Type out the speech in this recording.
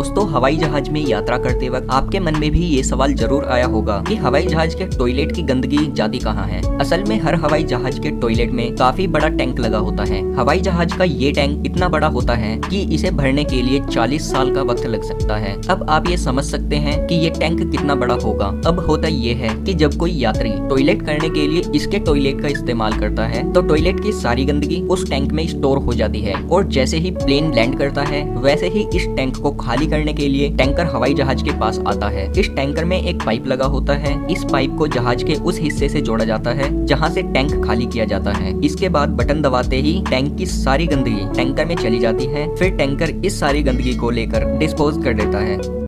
दोस्तों, हवाई जहाज में यात्रा करते वक्त आपके मन में भी ये सवाल जरूर आया होगा कि हवाई जहाज के टॉयलेट की गंदगी जाती कहाँ है। असल में हर हवाई जहाज के टॉयलेट में काफी बड़ा टैंक लगा होता है। हवाई जहाज का ये टैंक इतना बड़ा होता है कि इसे भरने के लिए 40 साल का वक्त लग सकता है। अब आप ये समझ सकते हैं कि ये टैंक कितना बड़ा होगा। अब होता ये है कि जब कोई यात्री टॉयलेट करने के लिए इसके टॉयलेट का इस्तेमाल करता है तो टॉयलेट की सारी गंदगी उस टैंक में स्टोर हो जाती है और जैसे ही प्लेन लैंड करता है वैसे ही इस टैंक को खाली करने के लिए टैंकर हवाई जहाज के पास आता है। इस टैंकर में एक पाइप लगा होता है। इस पाइप को जहाज के उस हिस्से से जोड़ा जाता है जहां से टैंक खाली किया जाता है। इसके बाद बटन दबाते ही टैंक की सारी गंदगी टैंकर में चली जाती है। फिर टैंकर इस सारी गंदगी को लेकर डिस्पोज कर देता है।